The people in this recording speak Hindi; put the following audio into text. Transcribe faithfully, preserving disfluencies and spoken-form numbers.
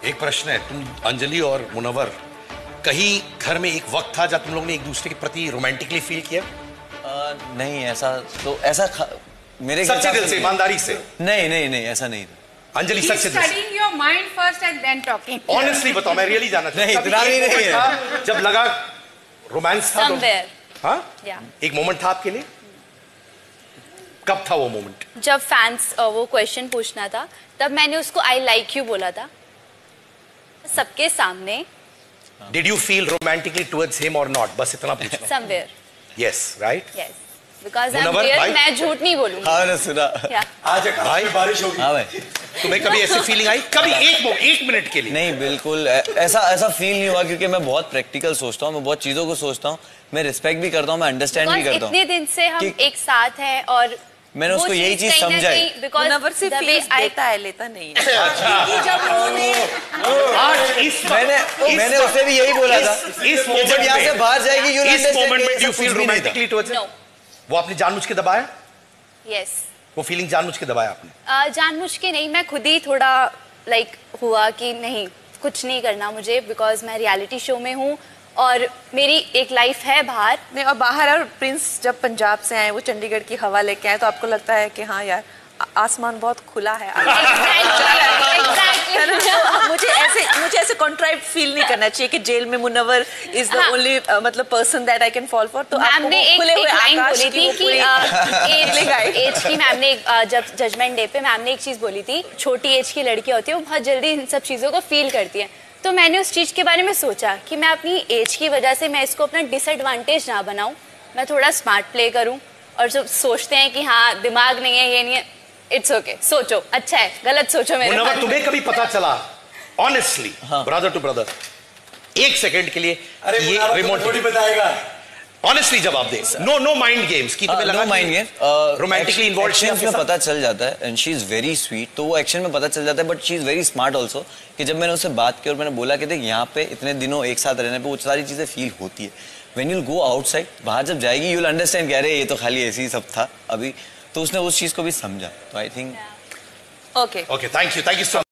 एक प्रश्न है, तुम अंजलि और मुनव्वर, कहीं घर में एक वक्त था जब तुम लोग ने एक दूसरे के प्रति रोमांटिकली फील किया? आ, नहीं, ऐसा तो ऐसा ख... मेरे सच्चे दिल से, ईमानदारी से? नहीं नहीं नहीं, ऐसा नहीं था। अंजलि सच्चे दिल से? Studying your mind first and then talking. Honestly बताओ, मैं रियली जानना चाहता हूं। नहीं, इतना भी नहीं है। जब लगा रोमांस था? Somewhere. हाँ? Yeah. एक मोमेंट था आपके लिए? कब था वो मोमेंट? जब फैंस वो क्वेश्चन पूछना था, तब मैंने उसको आई लाइक यू बोला था सबके सामने। Did you feel romantically towards him or not? बस इतना पूछना। Somewhere. Yes, right? Yes. Because I'm Munawwar, real, भाई? मैं झूठ नहीं बोलूंगा। हाँ, मैंने सुना। Yeah. आज भाई बारिश होगी। हाँ भाई। तुम्हें कभी ऐसी फीलिंग आई? कभी एक एक मिनट के लिए? नहीं, बिल्कुल ऐसा ऐसा फील नहीं हुआ, क्योंकि मैं बहुत प्रैक्टिकल सोचता हूँ, मैं बहुत चीजों को सोचता हूँ, मैं रिस्पेक्ट भी करता हूँ, मैं अंडरस्टैंड भी करता हूँ। इतने दिन से हम एक साथ हैं और मैंने उसको यही चीज समझाई। मुनव्वर से फील देता है, लेता नहीं। अच्छा। जब उन्होंने आज इस मैंने मैंने उसे भी यही बोला था, इस मोमेंट जब यहाँ से बाहर जाएगी यू इस मोमेंट में you feel romantically towards him? वो आपने जानबूझ के दबाया? यस। वो फीलिंग जानबूझ के दबाया आपने? जानबूझ के नहीं, मैं खुद ही थोड़ा लाइक हुआ कि नहीं, कुछ नहीं करना मुझे, बिकॉज मैं रियलिटी शो में हूँ और मेरी एक लाइफ है बाहर। नहीं, और बाहर, और प्रिंस जब पंजाब से आए, वो चंडीगढ़ की हवा लेके आए, तो आपको लगता है कि हाँ यार, आसमान बहुत खुला है। मुझे ऐसे मुझे ऐसे कॉन्ट्राइव फील नहीं करना चाहिए कि जेल में मुनव्वर इज द ओनली मतलब person that I can fall for. तो मैम ने एक लाइन बोली थी कि एज की, मैम ने जब जजमेंट डे पे मैम ने एक चीज बोली थी, छोटी एज की लड़की होती है वो बहुत जल्दी इन सब चीजों को फील करती है। तो मैंने उस चीज के बारे में सोचा कि मैं अपनी एज की वजह से मैं इसको अपना डिसएडवांटेज ना बनाऊं, मैं थोड़ा स्मार्ट प्ले करूं। और जो सोचते हैं कि हाँ दिमाग नहीं है, ये नहीं है, इट्स ओके, सोचो, अच्छा है, गलत सोचो मेरे बारे में। तुम्हें कभी पता चला ऑनेस्टली, ब्रदर टू ब्रदर, एक सेकंड के लिए, अरे ये रिमोट थोड़ी बताएगा, ऑनेस्टली जवाब दे, नो नो माइंड गेम्स की तुम्हें लगा? No mind game, romantically involve action में पता चल जाता है, and she is very sweet, तो वो एक्शन में पता चल जाता है, but she is very smart also. कि जब मैंने उससे बात की और मैंने बोला कि देख यहाँ पे इतने दिनों एक साथ रहने पे वो सारी चीजें फील होती है, व्हेन यू गो आउटसाइड, बाहर जब जाएगी यू विल अंडरस्टैंड, कह रहे ये तो खाली ऐसे ही सब था अभी, तो उसने उस चीज को भी समझा। तो I think okay okay, thank you, thank you so